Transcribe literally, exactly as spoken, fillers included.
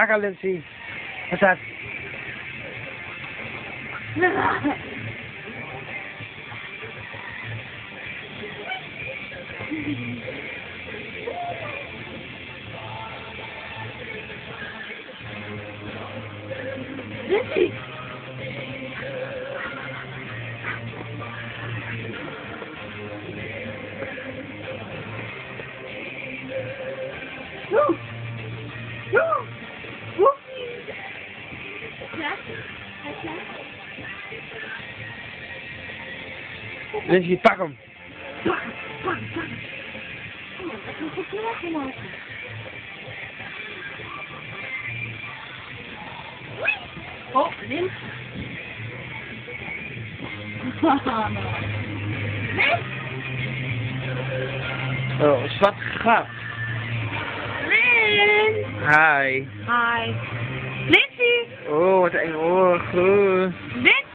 Pakken, Lindsay. Wat is dat? Lindsay! Woe! Woe! Woe! Ja? Ja? Lindsay, pak hem. Pak, pak, pak. Oh, dat heb ik goed klaargemaakt. Oh, Lin. Nee. Oh, zwart gat. Lin. Hi. Hi.